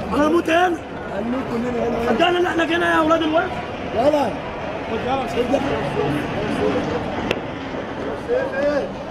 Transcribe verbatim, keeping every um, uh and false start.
انا هموت هنا. هنموت كلنا هنا. صدقنا ان احنا جينا يا اولاد الولد. يلا خد يلا.